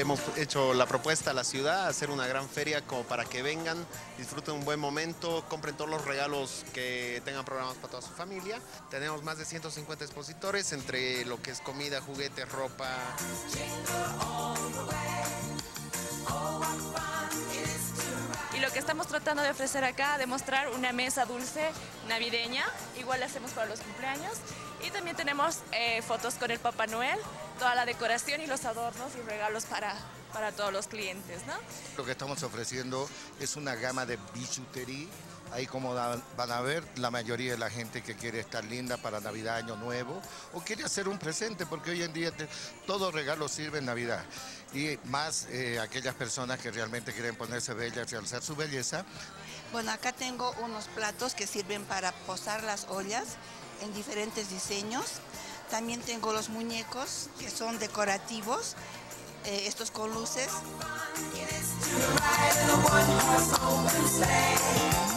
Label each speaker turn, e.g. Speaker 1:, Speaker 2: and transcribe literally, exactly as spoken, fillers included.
Speaker 1: hemos hecho la propuesta a la ciudad, hacer una gran feria como para que vengan, disfruten un buen momento, compren todos los regalos que tengan programados para toda su familia. Tenemos más de ciento cincuenta expositores entre lo que es comida, juguetes, ropa.
Speaker 2: Y lo que estamos tratando de ofrecer acá, demostrar una mesa dulce navideña, igual la hacemos para los cumpleaños. Y también tenemos eh, fotos con el Papá Noel, toda la decoración y los adornos y regalos para, para todos los clientes, ¿no?
Speaker 3: Lo que estamos ofreciendo es una gama de bijutería. Ahí como van a ver, la mayoría de la gente que quiere estar linda para Navidad, Año Nuevo, o quiere hacer un presente, porque hoy en día te, todo regalo sirve en Navidad. Y más eh, aquellas personas que realmente quieren ponerse bellas, realzar su belleza.
Speaker 4: Bueno, acá tengo unos platos que sirven para posar las ollas en diferentes diseños. También tengo los muñecos que son decorativos, eh, estos con luces.